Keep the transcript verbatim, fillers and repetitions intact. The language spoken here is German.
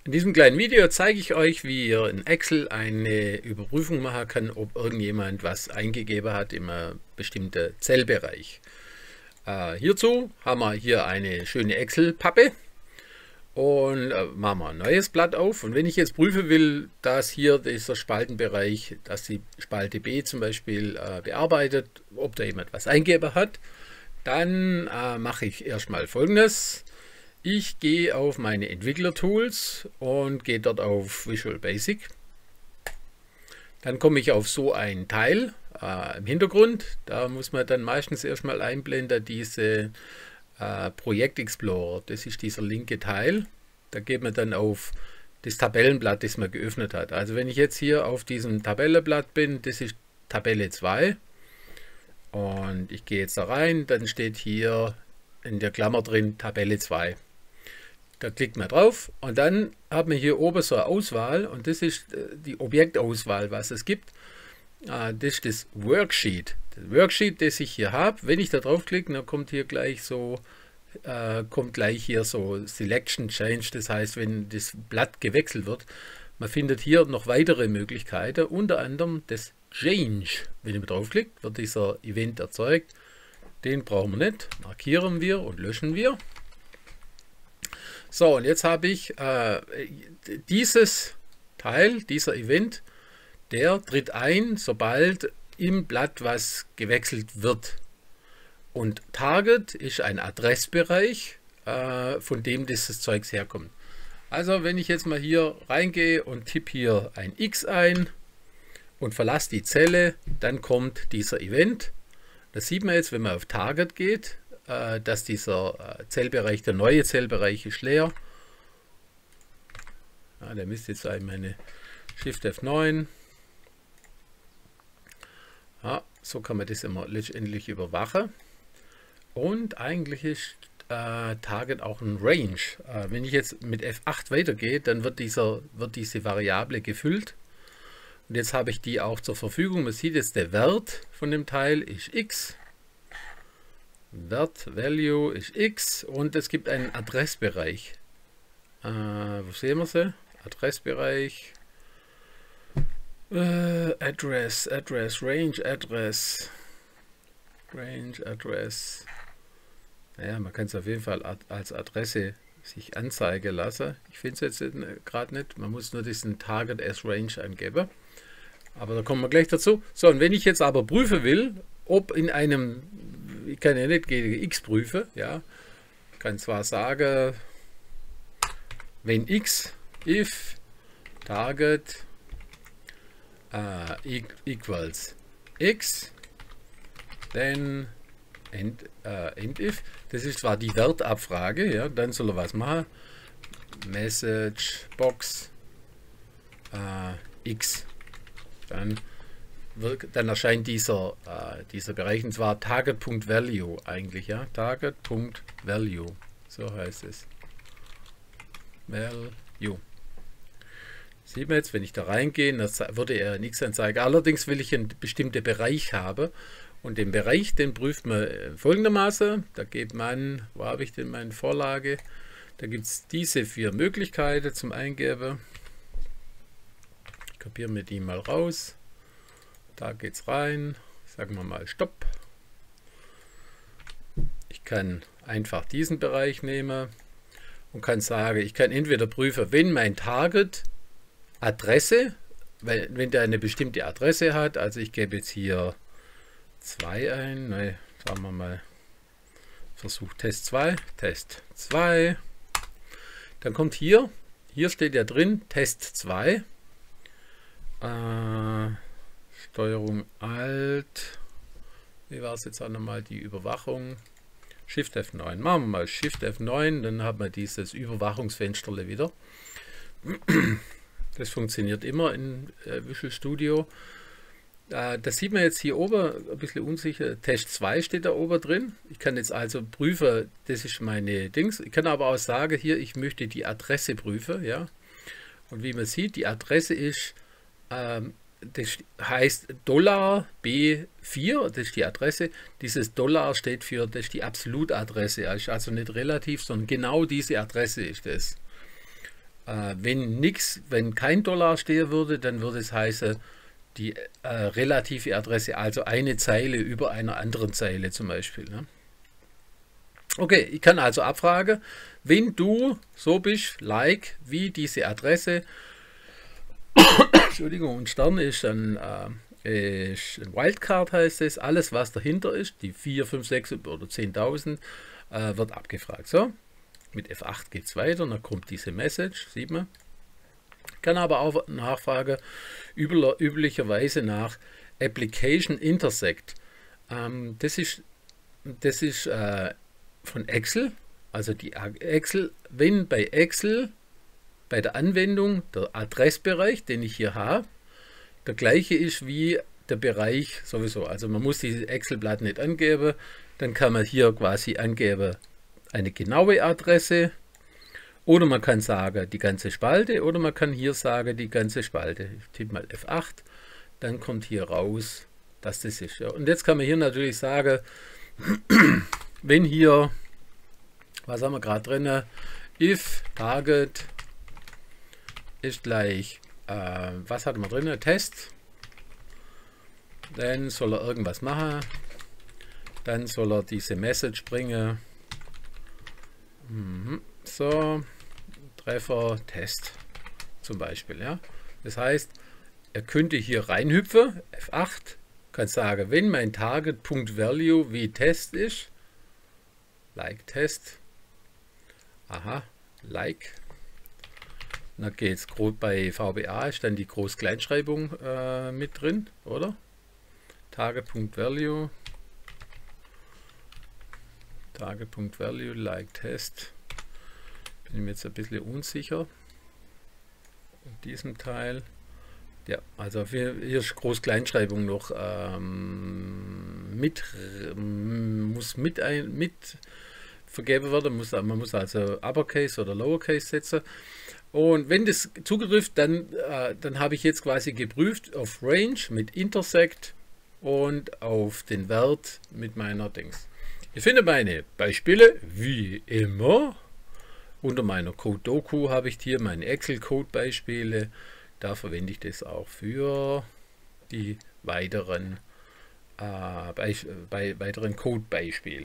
In diesem kleinen Video zeige ich euch, wie ihr in Excel eine Überprüfung machen kann, ob irgendjemand was eingegeben hat in einem bestimmten Zellbereich. Äh, hierzu haben wir hier eine schöne Excel-Pappe und äh, machen wir ein neues Blatt auf. Und wenn ich jetzt prüfen will, dass hier dieser Spaltenbereich, dass die Spalte B zum Beispiel äh, bearbeitet, ob da jemand was eingegeben hat, dann äh, mache ich erstmal Folgendes. Ich gehe auf meine Entwickler-Tools und gehe dort auf Visual Basic. Dann komme ich auf so ein Teil äh, im Hintergrund. Da muss man dann meistens erstmal einblenden, diese äh, Projekt Explorer. Das ist dieser linke Teil. Da geht man dann auf das Tabellenblatt, das man geöffnet hat. Also wenn ich jetzt hier auf diesem Tabellenblatt bin, das ist Tabelle zwei. Und ich gehe jetzt da rein, dann steht hier in der Klammer drin Tabelle zwei. Da klickt man drauf und dann hat man hier oben so eine Auswahl und das ist die Objektauswahl, was es gibt. Das ist das Worksheet. Das Worksheet, das ich hier habe, wenn ich da drauf klicke, dann kommt hier gleich so, äh, kommt gleich hier so Selection Change, das heißt, wenn das Blatt gewechselt wird. Man findet hier noch weitere Möglichkeiten, unter anderem das Change. Wenn ich draufklickt, wird dieser Event erzeugt. Den brauchen wir nicht, markieren wir und löschen wir. So, und jetzt habe ich äh, dieses Teil, dieser Event, der tritt ein, sobald im Blatt was gewechselt wird. Und Target ist ein Adressbereich, äh, von dem dieses Zeugs herkommt. Also wenn ich jetzt mal hier reingehe und tippe hier ein X ein und verlasse die Zelle, dann kommt dieser Event. Das sieht man jetzt, wenn man auf Target geht, dass dieser Zellbereich, der neue Zellbereich ist leer. Ja, der müsste jetzt sein, meine Shift F neun. Ja, so kann man das immer letztendlich überwachen. Und eigentlich ist äh, Target auch ein Range. Äh, wenn ich jetzt mit F acht weitergehe, dann wird, dieser, wird diese Variable gefüllt. Und jetzt habe ich die auch zur Verfügung. Man sieht jetzt, der Wert von dem Teil ist X. Wert, Value ist X und es gibt einen Adressbereich. Äh, wo sehen wir sie? Adressbereich. Äh, Address, Address, Range, Address. Range, Address. Naja, man kann es auf jeden Fall ad als Adresse sich anzeigen lassen. Ich finde es jetzt gerade nicht. Man muss nur diesen Target as Range angeben. Aber da kommen wir gleich dazu. So, und wenn ich jetzt aber prüfen will, ob in einem, ich kann ja nicht gegen X prüfen, ja, ich kann zwar sagen, wenn X, if Target äh, equals X, dann end, äh, end if, das ist zwar die Wertabfrage, ja, dann soll er was machen, Message Box äh, X, dann dann erscheint dieser, äh, dieser Bereich, und zwar Target.value eigentlich, ja, Target.value, so heißt es. Value. Sieht man jetzt, wenn ich da reingehe, das würde er nichts anzeigen. Allerdings will ich einen bestimmten Bereich haben und den Bereich, den prüft man folgendermaßen. Da geht man, wo habe ich denn meine Vorlage? Da gibt es diese vier Möglichkeiten zum Eingeben. Kopieren wir die mal raus. Da geht es rein, sagen wir mal Stopp. Ich kann einfach diesen Bereich nehmen und kann sagen, ich kann entweder prüfen, wenn mein Target Adresse, weil, wenn der eine bestimmte Adresse hat, also ich gebe jetzt hier zwei ein, ne, sagen wir mal, Versuch Test zwei, Test zwei, dann kommt hier, hier steht ja drin, Test zwei, äh, Steuerung Alt, wie war es jetzt auch nochmal, die Überwachung, Shift F neun, machen wir mal Shift F neun, dann haben wir dieses Überwachungsfenster wieder. Das funktioniert immer in äh, Visual Studio. Äh, das sieht man jetzt hier oben, ein bisschen unsicher, Test zwei steht da oben drin. Ich kann jetzt also prüfen, das ist meine Dings. Ich kann aber auch sagen, hier, ich möchte die Adresse prüfen, ja. Und wie man sieht, die Adresse ist, ähm, das heißt Dollar B vier, das ist die Adresse. Dieses Dollar steht für, das ist die Absolutadresse. Das ist also nicht relativ, sondern genau diese Adresse ist das. Äh, wenn nichts, wenn kein Dollar stehen würde, dann würde es heißen, die äh, relative Adresse, also eine Zeile über einer anderen Zeile zum Beispiel. Ne? Okay, ich kann also abfragen, wenn du so bist, like, wie diese Adresse, Entschuldigung, ein Stern ist ein, äh, ist ein Wildcard, heißt es, alles was dahinter ist, die vier, fünf, sechs oder zehntausend, äh, wird abgefragt. So, mit F acht geht es weiter, dann kommt diese Message, sieht man. Kann aber auch nachfragen, üblicherweise nach Application Intersect. Ähm, das ist, das ist äh, von Excel, also die Excel, wenn bei Excel bei der Anwendung der Adressbereich, den ich hier habe, der gleiche ist wie der Bereich sowieso. Also man muss diese Excel-Blatt nicht angeben, dann kann man hier quasi angeben eine genaue Adresse. Oder man kann sagen, die ganze Spalte, oder man kann hier sagen, die ganze Spalte. Ich tippe mal F acht, dann kommt hier raus, dass das ist. Ja. Und jetzt kann man hier natürlich sagen, wenn hier, was haben wir gerade drin, if target ist gleich, äh, was hatten wir drin, Test, dann soll er irgendwas machen, dann soll er diese Message bringen, mhm. So, Treffer, Test zum Beispiel. Ja. Das heißt, er könnte hier reinhüpfen, F acht, kann sagen, wenn mein Target.Value wie Test ist, like Test, aha, like, dann geht es bei V B A, ist dann die Groß-Kleinschreibung äh, mit drin, oder? Target.Value, Target.Value, like Test. Bin mir jetzt ein bisschen unsicher in diesem Teil. Ja, also hier ist Groß-Kleinschreibung noch ähm, mit, muss mit, ein, mit vergeben werden, muss, man muss also Uppercase oder Lowercase setzen. Und wenn das zugrifft, dann, äh, dann habe ich jetzt quasi geprüft auf Range mit Intersect und auf den Wert mit meiner Dings. Ich finde meine Beispiele wie immer. Unter meiner Code-Doku habe ich hier meine Excel-Code-Beispiele. Da verwende ich das auch für die weiteren, äh, bei, bei weiteren Code-Beispiele.